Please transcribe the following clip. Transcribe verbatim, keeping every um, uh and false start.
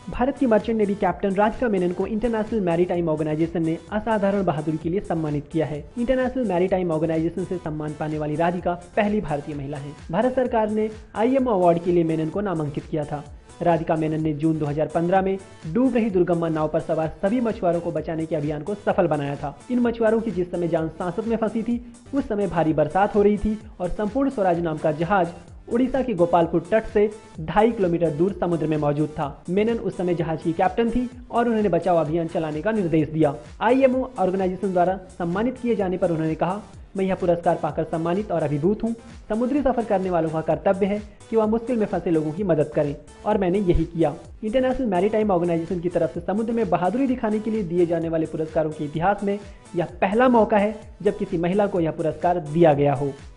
भारत की merchant navy captain Radhika Menon को international maritime organisation ने असाधारण बहादुरी के लिए सम्मानित किया है। इंटरनेशनल मैरीटाइम ऑर्गेनाइजेशन से सम्मान पाने वाली राधिका पहली भारतीय महिला हैं। भारत सरकार ने आईएमओ अवार्ड के लिए मेनन को नामांकित किया था। राधिका मेनन ने जून दो हज़ार पंद्रह में डूब रही दुर्गम्मा नाव पर सवार सभी मछुआरों को बचाने के अभियान को सफल बनाया था। इन मछुआरों की जिस समय जान सांसत में फंसी थी, उस समय भारी बरसात हो रही थी और संपूर्ण स्वराज नाम का जहाज उड़ीसा के गोपालपुर तट से ढाई किलोमीटर दूर समुद्र में मौजूद था। मेनन उस समय जहाज की कैप्टन थी और उन्होंने बचाव अभियान चलाने का निर्देश दिया। आईएमओ ऑर्गेनाइजेशन द्वारा सम्मानित किए जाने पर उन्होंने कहा, मैं यह पुरस्कार पाकर सम्मानित और अभिभूत हूँ। समुद्री सफर करने वालों का कर्तव्य है कि वह मुश्किल में फंसे लोगों की मदद करें और मैंने यही किया। इंटरनेशनल मैरीटाइम ऑर्गेनाइजेशन की तरफ से समुद्र में बहादुरी दिखाने के लिए दिए जाने वाले पुरस्कारों के इतिहास में यह पहला मौका है जब किसी महिला को यह पुरस्कार दिया गया हो।